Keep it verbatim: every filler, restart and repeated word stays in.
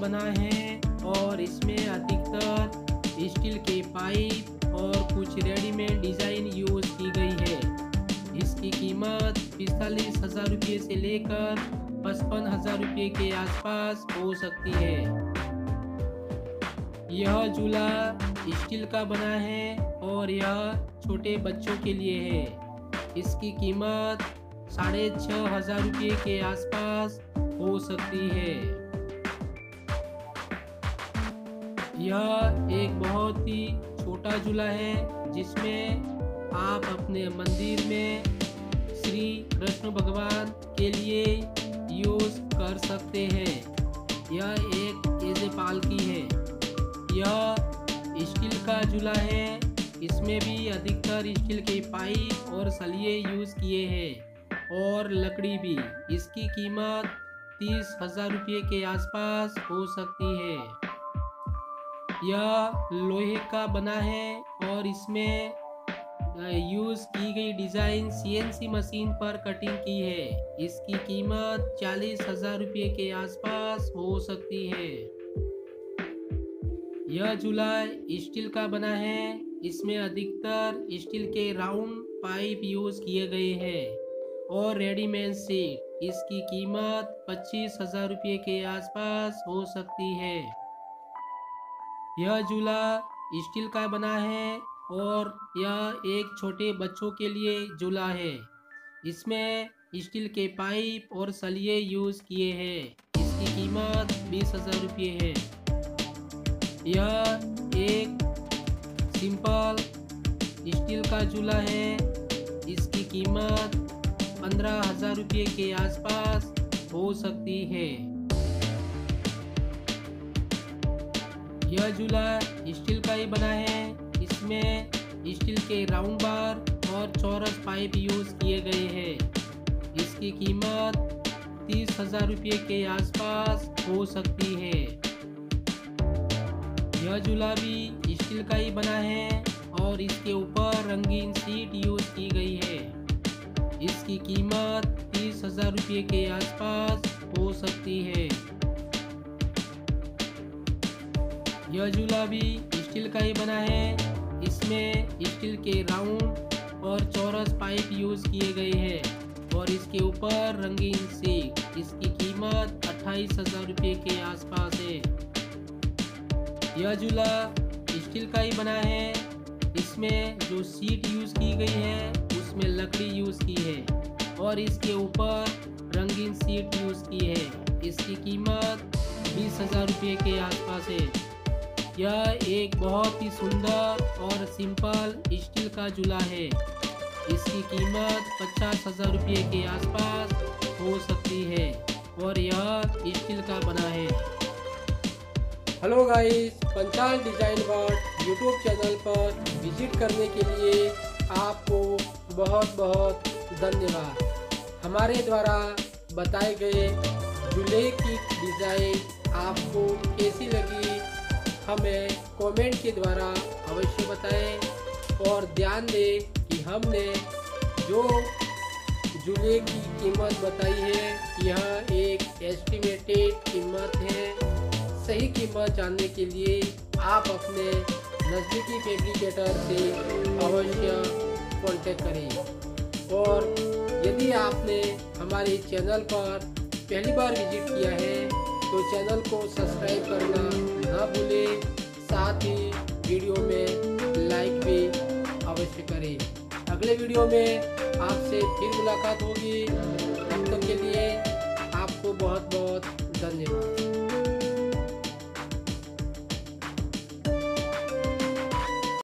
बना है और इसमें अधिकतर स्टील के पाइप और कुछ रेडीमेड डिजाइन यूज की गई है। इसकी कीमत पैंतालीस हजार रुपये से लेकर पचपन हजार रुपये के आसपास हो सकती है। यह झूला स्टील का बना है और यह छोटे बच्चों के लिए है। इसकी कीमत साढ़े छः हजार रुपये के आसपास हो सकती है। यह एक बहुत ही छोटा झूला है जिसमें आप अपने मंदिर में श्री कृष्ण भगवान के लिए यूज कर सकते हैं। यह एक एज पालकी है। यह स्टील का झूला है। इसमें भी अधिकतर स्टील के पाइप और सलिए यूज किए हैं और लकड़ी भी। इसकी कीमत तीस हजार रुपये के आसपास हो सकती है। यह लोहे का बना है और इसमें यूज की गई डिजाइन सीएनसी मशीन पर कटिंग की है। इसकी कीमत चालीस हजार रुपये के आसपास हो सकती है। यह झूला स्टील का बना है। इसमें अधिकतर स्टील के राउंड पाइप यूज किए गए हैं और रेडीमेड सीट। इसकी कीमत पच्चीस हजार रुपये के आसपास हो सकती है। यह झूला स्टील का बना है और यह एक छोटे बच्चों के लिए झूला है। इसमें स्टील के पाइप और सलिए यूज किए हैं। इसकी कीमत बीस हजार रुपये है। यह एक सिंपल स्टील का झूला है। इसकी कीमत पंद्रह हजार रुपये के आसपास हो सकती है। यह झूला स्टील का ही बना है। इसमें स्टील के राउंड बार और चौरस पाइप यूज किए गए हैं। इसकी कीमत तीस हजार रुपये के आसपास हो सकती है। यह झूला भी स्टील का ही बना है और इसके ऊपर रंगीन सीट यूज की गई है। इसकी कीमत तीस हजार रुपये के आसपास हो सकती है। यह झूला भी स्टील का ही बना है। इसमें स्टील के राउंड और चौरस पाइप यूज किए गए हैं और इसके ऊपर रंगीन सीट। इसकी कीमत अट्ठाईस हजार रुपये के आसपास है। यह झूला स्टील का ही बना है। इसमें जो सीट यूज की गई है उसमें लकड़ी यूज की है और इसके ऊपर रंगीन सीट यूज की है। इसकी कीमत बीस हजार रुपये के आसपास है। यह एक बहुत ही सुंदर और सिंपल स्टील का झूला है। इसकी कीमत पचास हजार रुपये के आसपास हो सकती है और यह स्टील का बना है। Hello guys, Panchal design world YouTube channel पर विजिट करने के लिए आपको बहुत बहुत धन्यवाद। हमारे द्वारा बताए गए झूले की डिज़ाइन आपको कैसी लगी हमें कमेंट के द्वारा अवश्य बताएं और ध्यान दें कि हमने जो झूले की कीमत बताई है यह एक एस्टिमेटेड कीमत है। सही कीमत जानने के लिए आप अपने नज़दीकी फैब्रिकेटर से अवश्य कांटेक्ट करें। और यदि आपने हमारे चैनल पर पहली बार विजिट किया है तो चैनल को सब्सक्राइब करना ना भूलें। साथ ही वीडियो में लाइक भी अवश्य करें। अगले वीडियो में आपसे फिर मुलाकात होगी। तब तक के लिए